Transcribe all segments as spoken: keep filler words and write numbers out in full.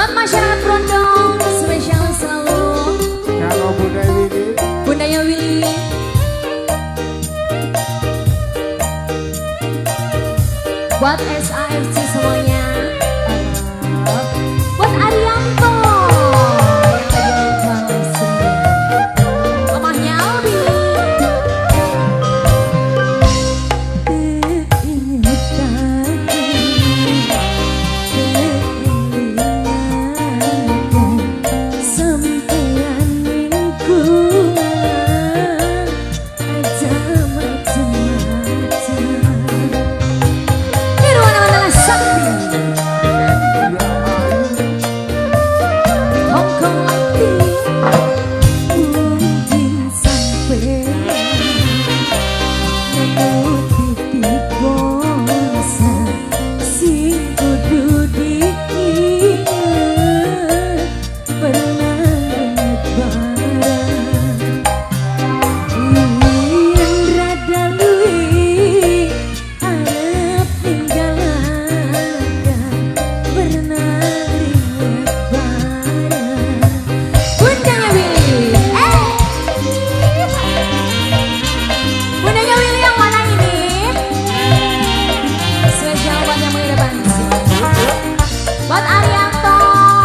Buat masyarakat Brondong spesial selalu. Kalau Bunda Willy, Bundanya Willy. Buat S A F C semuanya. Buat Arianto. Mamahnya Albi. Buat Arianto.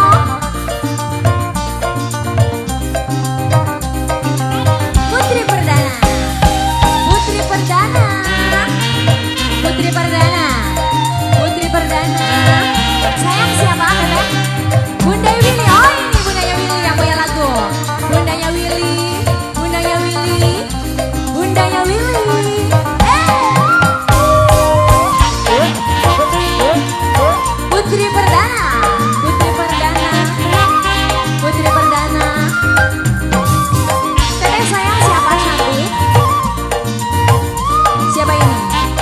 Putri Perdana. Putri Perdana. Putri Perdana. Putri Perdana. Sayang siapa Beb? Bunda Willy. Oh ini Bundanya Willy yang punya lagu. Bundanya Willy. Bundanya Willy. Bundanya Willy. Putri Perdana, Putri Perdana, Putri Perdana. Teteh sayang siapa cantik? Siapa ini?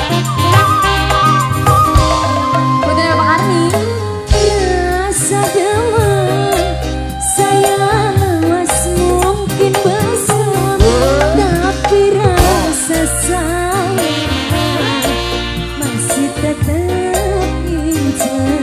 Putri Bapak Karni. Rasa demam, saya lemas mungkin bosan, tapi rasa sayang masih tetap indah.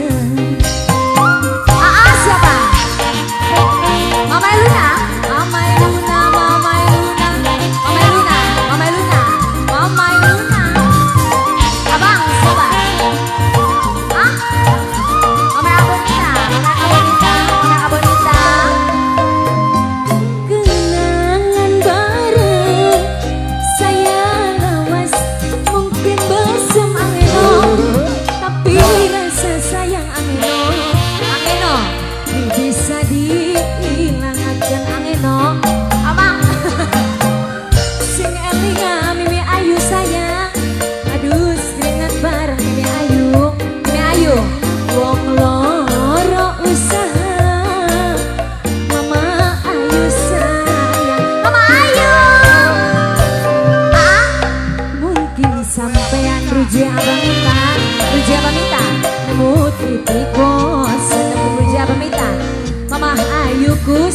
Ruji Abamita, Ruji Abamita, nemu titik bos, nemu Ruji Abamita, Mama Ayuku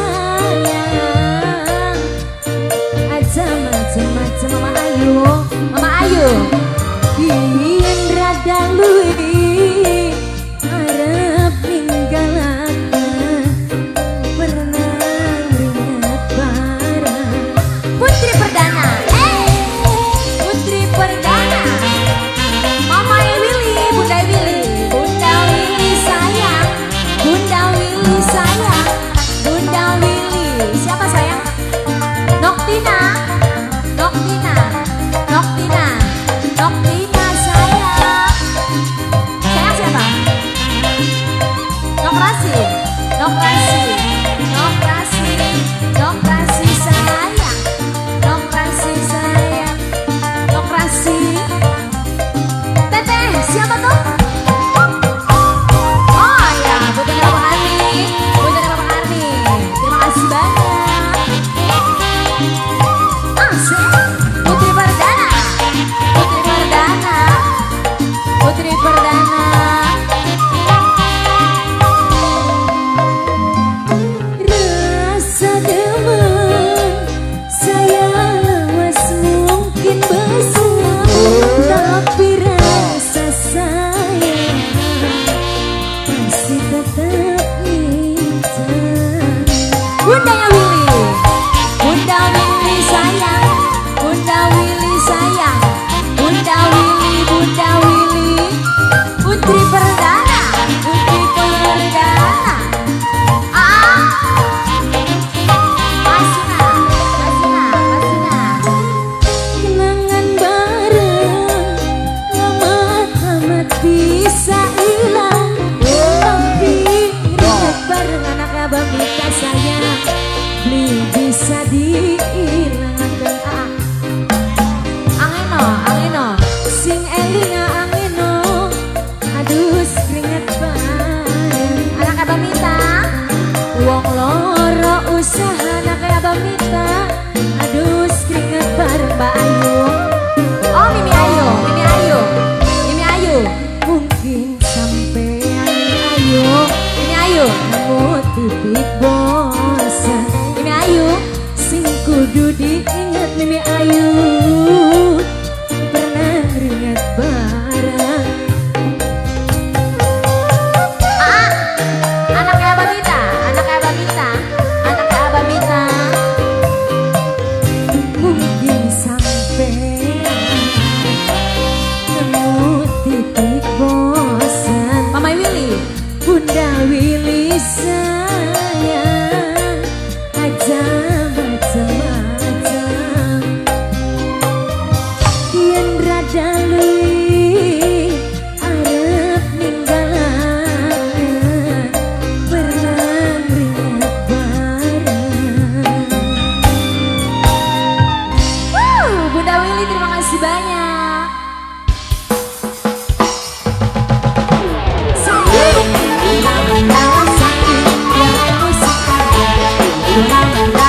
sayang, aja macam-macam Mama Ayu, Mama Ayu, biar rada lui, harap tinggal aku, pernah lihat barang. Putri Perdana, eh, Putri Perdana. Bunda Willy sayang, Bunda Willy sayang, Bunda Willy. Siapa bosan. Mama Willy, Bunda Willy sayang aja macam-macam. Yen rada luwih arep ninggalan pernah ngringet bareng. Wow, Bunda Willy terima kasih banyak. Sayang,